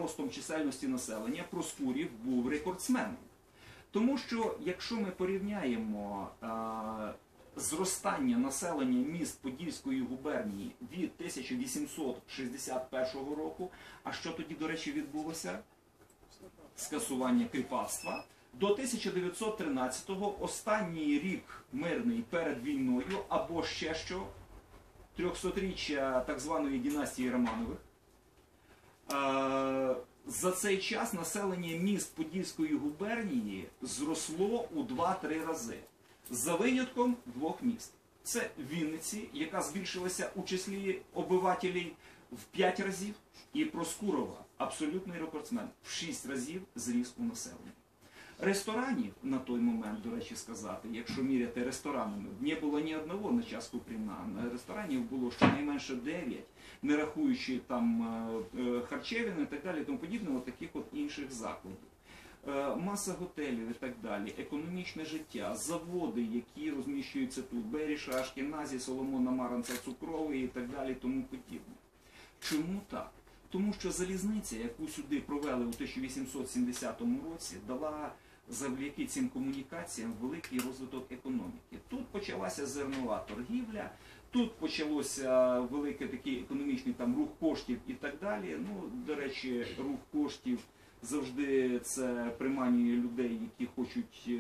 ростом чисельності населення Проскурів був рекордсменом. Тому що, якщо ми порівняємо зростання населення міст Подільської губернії від 1861 року, а що тоді, до речі, відбулося? Скасування кріпацтва. До 1913-го, останній рік мирний перед війною, або ще що, 300-річчя так званої династії Романових. За цей час населення міст Подільської губернії зросло у 2-3 рази. За винятком 2 міст. Це Вінниці, яка збільшилася у числі обивателів в 5 разів, і Проскурова, абсолютний рекордсмен, в 6 разів зріс у населенні. Ресторанів на той момент, до речі сказати, якщо міряти ресторанами, не було ні одного на час Купріна. Ресторанів було щонайменше 9, не рахуючи там харчевин і так далі, тому подібне, таких от інших закладів. Маса готелів і так далі, економічне життя, заводи, які розміщуються тут, Беріша, Ашкеназі, Соломона Маранца, Цукровий і так далі, тому подібне. Чому так? Тому що залізниця, яку сюди провели у 1870 році, дала завдяки цим комунікаціям великий розвиток економіки. Тут почалася зернова торгівля, тут почався великий такий економічний рух коштів і так далі. Ну, до речі, рух коштів завжди це приманює людей, які хочуть,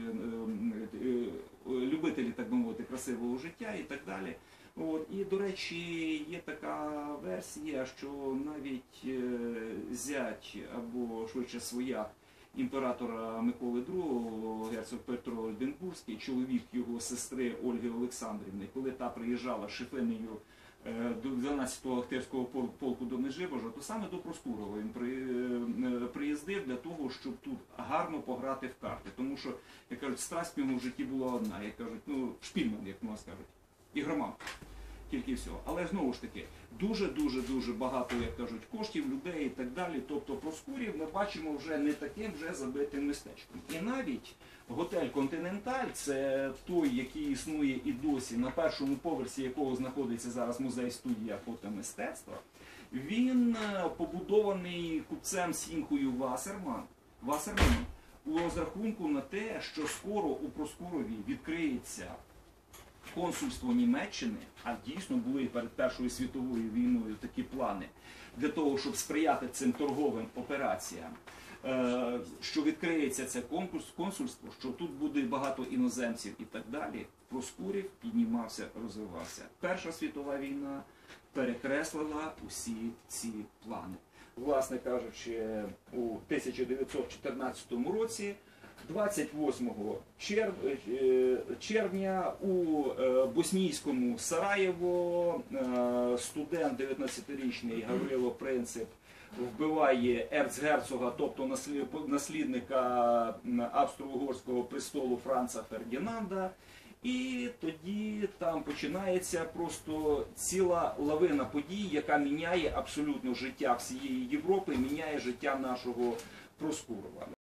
любителі, так би мовити, красивого життя і так далі. І, до речі, є така версія, що навіть зять або швидше свояк імператора Миколи II, герцог Петро Ольденбурзький, чоловік його сестри Ольги Олександрівни, коли та приїжджала шефинею до 12-го Ахтирського полку до Межибожа, то саме до Проскурова він приїздив для того, щоб тут гарно пограти в карти. Тому що, як кажуть, страсть в ньому в житті була одна, як кажуть, шпільман, як можна сказати, ігроман. Тільки всього. Але знову ж таки, дуже багато, як кажуть, коштів, людей і так далі. Тобто Проскурів ми бачимо вже не таким вже забитим містечком. І навіть готель «Континенталь», це той, який існує і досі, на першому поверсі якого знаходиться зараз музей-студія фотомистецтва, він побудований купцем Сінькою Вассерманом у розрахунку на те, що скоро у Проскурові відкриється консульство Німеччини, а дійсно були перед Першою світовою війною такі плани, для того, щоб сприяти цим торговим операціям, що відкриється це консульство, що тут буде багато іноземців і так далі, Проскурів піднімався, розвивався. Перша світова війна перекреслила усі ці плани. Власне кажучи, у 1914 році 28 червня у боснійському Сараєво студент 19-річний Гаврило Принцип вбиває ерцгерцога, тобто наслідника австро-угорського престолу Франца Фердінанда. І тоді там починається просто ціла лавина подій, яка міняє абсолютно життя всієї Європи, міняє життя нашого Проскурова.